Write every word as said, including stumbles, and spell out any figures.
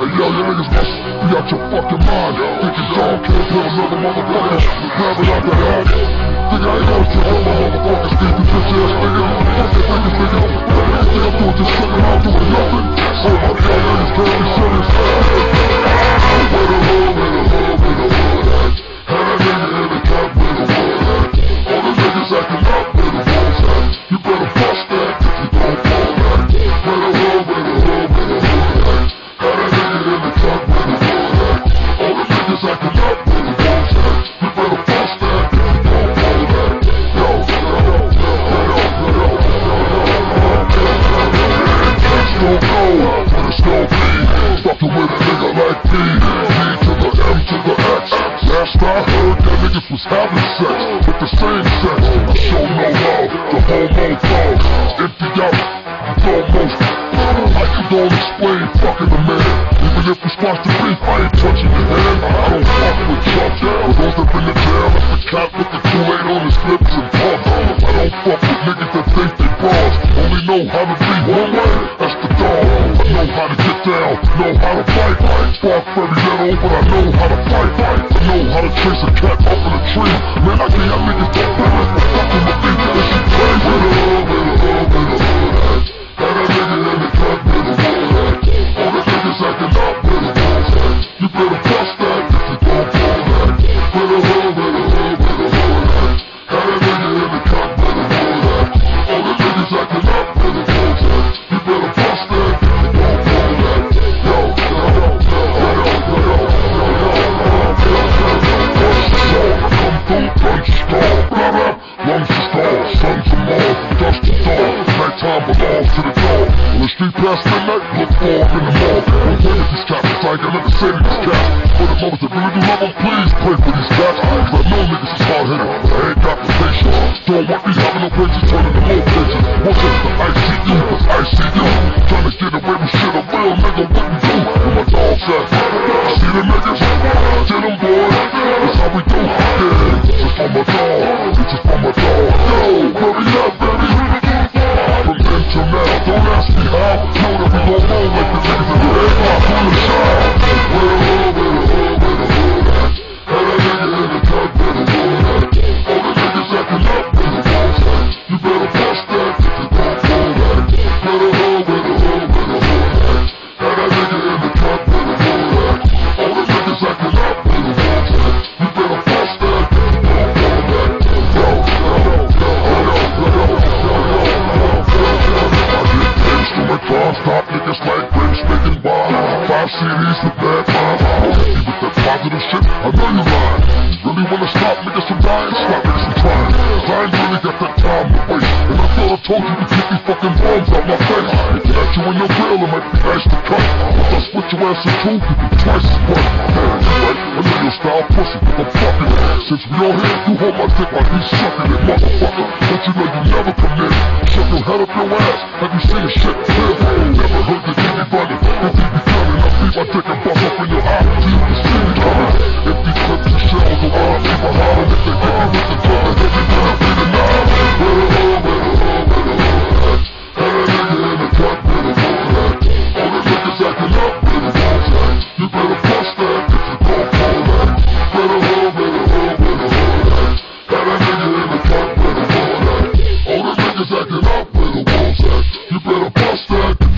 yo, you niggas must be out your fucking mind. Think your dog can't kill another motherfucker. Grab it out the hat. Think I ain't gonna kill all my motherfuckers. Think you bitch ass nigga. Fuck that niggas, nigga. What the hell think I'm doing? Just sitting around doing nothing? Oh my god, niggas can't be serious. Where the hood, where the hood, where the hood at? Had a nigga in the cut, where the hood at? All the niggas acting up, where the hood's at? You better bust that if you don't fall back. Where the hood, where the hood, where the hood at? Had a nigga in the cut, where the hood at? All the niggas acting up, where the hood's at? You better bust that if you don't fall back. Yo, yo, yo, yo, yo, yo, yo, yo, yo, yo, but it's no be. Fucking with a nigga like me. D to the M to the X. Last I heard that niggas was having sex with the same sex. I show no love to homo thugs. Empty out, you throw most. I can don't explain fucking the man. Even if we squash the beef, I ain't touching your hand. I don't fuck with chumps. For those that been in jail, that's the cat with the Kool-Aid on his lips and pumps. I don't fuck with niggas that think they bras. Only know how to be one way, that's the dog. I know how to get down, know how to fight. Spark very little, but I know how to fight. I know how to chase a cat up in a tree. Man, I can't have niggas that better for fucking with me. That shit crazy. Where the hood, where the hood, where the hood at? Had a nigga in the cut, where the hood at? All the niggas acting up, where the hood's at? You better bust that if you don't fall back. Where the hood, where the hood, where the hood at? Had a nigga in the cut, where the hood at? All the niggas acting up, where the hood's at? You better bust that if you don't fall back. Yo, yo, yo, yo, yo, yo, yo, yo, yo, yo, come through, punch your stall, blah blah, lungs to stall, sons of Mars, dust to dawn, nighttime belongs to the dog. When the street past midnight, look for him in the mall. Don't play with these cats, it's like I never say to these cats. For the mothers that really do love them, please pray for these cats. Cause I know niggas is hard-headed, but I ain't got the patience. Don't want me having no patience, turning to low patience. What's up, the I C U, cause I see you. Trying to get away with shit a real nigga wouldn't do. Where my dog's at, see the niggas? Get them boys, that's how we do. Yeah, this is for my dog, this is for my dog. Yo, hurry up, baby. From then till now, don't ask me how. Know that we gon' roll like the niggas in the red block on the shine. Where the hood, where the hood, where the hood at? Had a nigga in the cut, where the hood at? All the niggas acting up, where the hood's at? You better bust that if you don't fall back. Where the hood, where the hood, where the hood at? Had a nigga in the cut, where the hood at? All the niggas acting up, where the hood's at? You better bust that if you don't fall back. Yo, yo, yo, yo, yo, yo, yo, yo, yo, I get pissed to my car, stop niggas like grapes making wine. Five C Ds with bad minds. Hit me with that positive shit, I know you lying. You really wanna stop niggas from dying? Stop niggas from trying. Cause I ain't really got that time to waste. And I thought I told you to keep these fucking bombs out my face. If you at you in your grill, it might be nice to cut. Once I split your ass in two, you be twice as much. Man, you right, I know your style pussy, but I'm fucking it. Since we all here, you hold my dick like you sucking it, motherfucker. Don't you know you never come in? Shut your head up your ass, have you seen a shit clear? Never heard the D B running, the D B gunning. I beat my dick and bust up in your eye, so you can see me coming. Empty clips and shells around, keep a hollering. If they hit me with the gun, then every minute be the nine. Where the hood, where the hood, where the hood at? Had a nigga in the cut, where the hood at? All the niggas acting up, where the hood's at? You better bust that if you don't fall back. Where the hood, where the hood, where the hood at? Had a nigga in the cut, where the hood at? All the niggas acting up, where the hood's at? You better bust that.